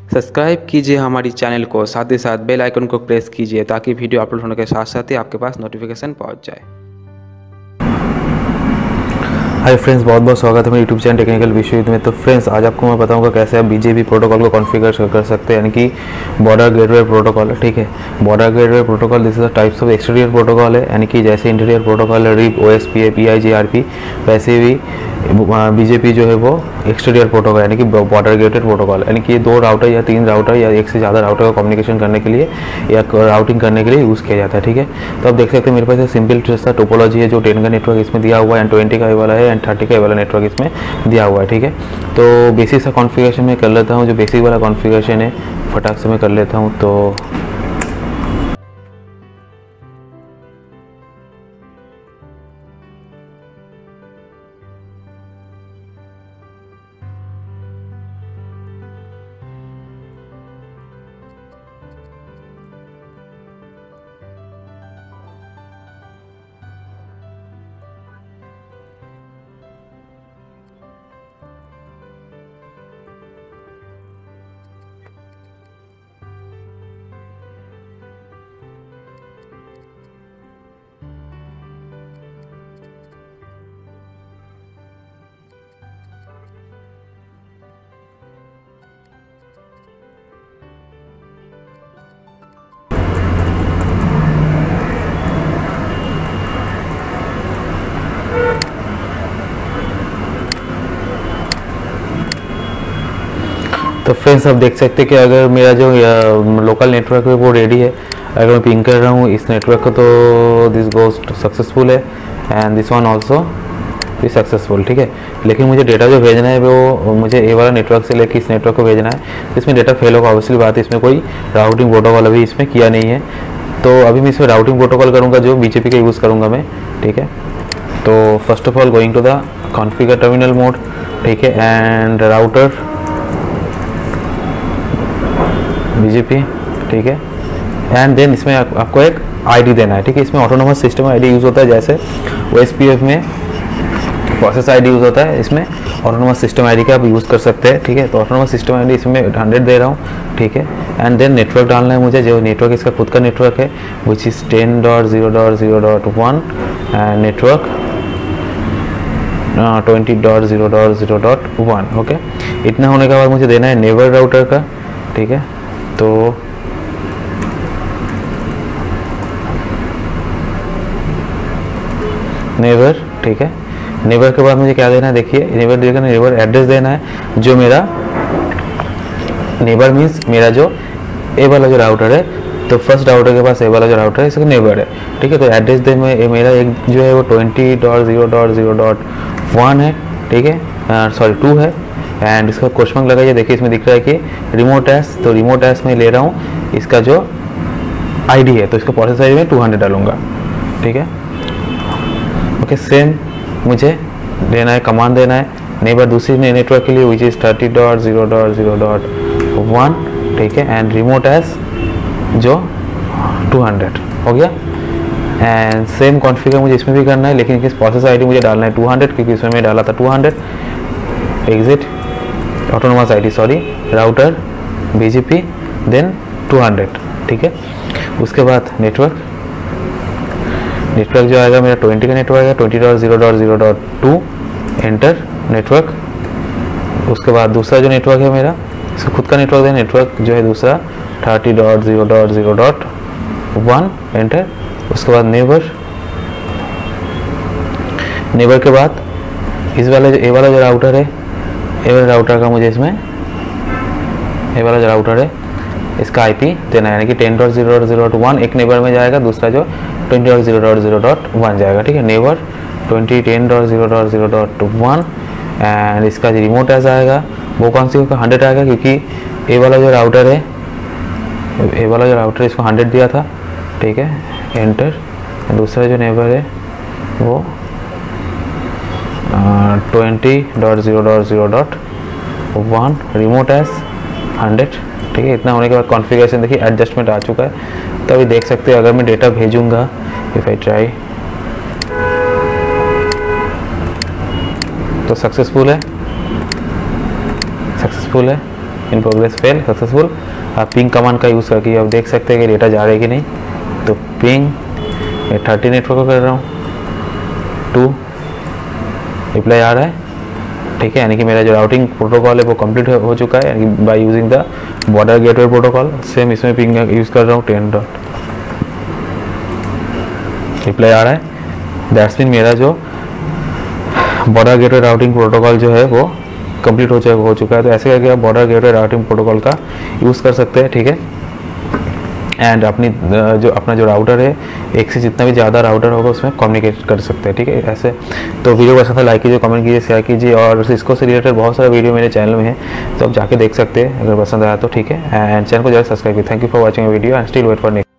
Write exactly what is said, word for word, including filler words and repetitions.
Subscribe कीजिए हमारी channel को, साथ ही साथ बेल आइकन को प्रेस कीजिए ताकि वीडियो अपलोड होने के साथ साथ ही आपके पास नोटिफिकेशन पहुंच जाए। हाय फ्रेंड्स, बहुत बहुत स्वागत है मेरे यूट्यूब चैनल टेक्निकल विश्वविद में। तो फ्रेंड्स, आज आपको मैं बताऊंगा कैसे आप बीजेपी प्रोटोकॉल को कॉन्फ़िगर कर सकते हैं, यानी कि बॉर्डर गेटवे प्रोटोकॉल है। ठीक है, border gateway protocol this is the types of exterior protocol है, यानी कि जैसे इंटीरियर प्रोटोकॉल है रिप, ओएसपीए, पीआईजीआरपी, वैसे भी बीजेपी जो है वो एक्सटीरियर प्रोटोकॉल यानी कि बॉर्डर गेटेड प्रोटोकॉल, यानी कि दो राउटर या तीन राउटर या एक से ज़्यादा राउटर का कम्युनिकेशन करने के लिए या राउटिंग करने के लिए यूज़ किया जाता है। ठीक है, तो आप देख सकते हैं मेरे पास सिंपल सा टोपोलॉजी है जो टेन का नेटवर्क इसमें दिया हुआ है एंड ट्वेंटी का ये वाला है एंड थर्टी का ये वाला नेटवर्क इसमें दिया हुआ है। ठीक है, तो बेसिक सा कॉन्फ़िगरेशन में कर लेता हूँ। जो बेसिक वाला कॉन्फ़िगरेशन है फटाक से मैं कर लेता हूँ। तो तो फ्रेंड्स, आप देख सकते हैं कि अगर मेरा जो लोकल नेटवर्क है वो रेडी है, अगर मैं पिंग कर रहा हूँ इस नेटवर्क को तो दिस गोज सक्सेसफुल है एंड दिस वन ऑल्सो भी सक्सेसफुल। ठीक है, लेकिन मुझे डेटा जो भेजना है वो मुझे ए वाला नेटवर्क से लेकर इस नेटवर्क को भेजना है, इसमें डेटा फेल होगा। ऑब्वियसली बात है, इसमें कोई राउटिंग प्रोटोकॉल अभी इसमें किया नहीं है। तो अभी मैं इसमें राउटिंग प्रोटोकॉल करूँगा जो बीजेपी का यूज़ करूँगा मैं। ठीक है, तो first of all going to the configure terminal mode. ठीक है, एंड राउटर बीजेपी। ठीक है, एंड देन इसमें आप, आपको एक आईडी देना है। ठीक है, इसमें ऑटोनोमस सिस्टम आईडी यूज़ होता है, जैसे ओएसपीएफ में प्रोसेस आईडी यूज़ होता है, इसमें ऑटोनोमस सिस्टम आईडी का आप यूज़ कर सकते हैं। ठीक है, तो ऑटोनोमस सिस्टम आईडी इसमें हंड्रेड दे रहा हूँ। ठीक है, एंड देन नेटवर्क डालना है मुझे, जो नेटवर्क इसका खुद का नेटवर्क है which is ten dot zero dot zero dot one and network twenty dot zero dot zero dot one. Okay, इतना होने के बाद मुझे देना है नेबर राउटर का। ठीक है, तो नेबर। ठीक है, नेबर के बाद मुझे क्या देना है, देखिए नेबर देगा, नेबर एड्रेस देना है जो मेरा नेबर मीन्स मेरा जो ए वाला जो राउटर है, तो फर्स्ट राउटर के पास ए वाला जो राउटर है इसका नेबर है। ठीक है, तो एड्रेस दे में मेरा एक जो है वो twenty dot zero dot zero dot one है। ठीक है, सॉरी टू है एंड इसका क्वेश्चन मार्क लगाइए। देखिए इसमें दिख रहा है कि रिमोट एस, तो रिमोट एस में ले रहा हूँ इसका जो आईडी है, तो इसका प्रोसेस आईडी में टू हंड्रेड डालूंगा। ठीक है, ओके, सेम मुझे देना है, कमांड देना है नेबर दूसरी नेटवर्क के लिए which is thirty dot zero dot zero dot one. ठीक है, एंड रिमोट एस जो टू हंड्रेड हो गया। एंड सेम कॉन्फ़िगर मुझे इसमें भी करना है, लेकिन इस प्रोसेस आईडी मुझे डालना है टू हंड्रेड, क्योंकि इसमें मैं डाला था two hundred. Exit autonomous ID, sorry router BGP then two hundred. ठीक है, उसके बाद नेटवर्क नेटवर्क जो आएगा मेरा ट्वेंटी का नेटवर्क है, twenty dot zero dot zero dot two enter network. उसके बाद दूसरा जो नेटवर्क है मेरा इसका खुद का नेटवर्क है, नेटवर्क जो है दूसरा thirty dot zero dot zero dot one enter. उसके बाद नेबर नेबर के बाद इस वाला जो ए वाला जो राउटर है, ए वाला राउटर का मुझे इसमें ए वाला जो राउटर है इसका आईपी देना है, यानी कि ten dot zero dot zero dot one एक नेबर में जाएगा, दूसरा जो twenty dot zero dot zero dot one जाएगा। ठीक है, neighbour twenty ten dot zero dot zero dot one and इसका जो रिमोट एस आएगा वो कौन सी होगा, हंड्रेड आएगा, क्योंकि ए वाला जो राउटर है ए वाला जो राउटर है इसको हंड्रेड दिया था। ठीक है, एंटर। दूसरा जो नेबर है वो twenty dot zero dot zero dot one remote AS hundred. ठीक है, इतना होने के बाद कॉन्फ़िगरेशन देखिए एडजस्टमेंट आ चुका है। तो अभी देख सकते हैं अगर मैं डेटा भेजूंगा, इफ आई ट्राई तो सक्सेसफुल है सक्सेसफुल है इन प्रोग्रेस फेल सक्सेसफुल। आप पिंग कमांड का यूज़ करके अब देख सकते हैं कि डेटा जा रहा है कि नहीं। तो पिंग मैं थर्टी नेटवर्क को कर रहा हूँ, टू रिप्लाई आ रहा है, ठीक है, यानी कि मेरा जो राउटिंग प्रोटोकॉल है वो कंप्लीट हो चुका है, यानी कि by using the border gateway protocol. Same इसमें पिंग यूज़ कर रहा हूँ, टेन डॉट रिप्लाई आ रहा है। दैट्स मीन मेरा जो बॉर्डर गेटवे राउटिंग प्रोटोकॉल जो है वो कंप्लीट हो चुका हो चुका है। तो ऐसे करके आप बॉर्डर गेटवे राउटिंग प्रोटोकॉल का यूज़ कर सकते हैं, ठीक है। एंड अपनी जो अपना जो राउटर है, एक से जितना भी ज़्यादा राउटर होगा उसमें कम्युनिकेट कर सकते हैं, ठीक है। ऐसे तो वीडियो को अच्छा था लाइक कीजिए, कमेंट कीजिए, शेयर कीजिए, और सिस्को से रिलेटेड बहुत सारा वीडियो मेरे चैनल में है, तो आप जाके देख सकते हैं अगर पसंद आया तो, ठीक है। एंड चैनल को जरूर सब्सक्राइब कीजिए। Thank you for watching video and still wait for next.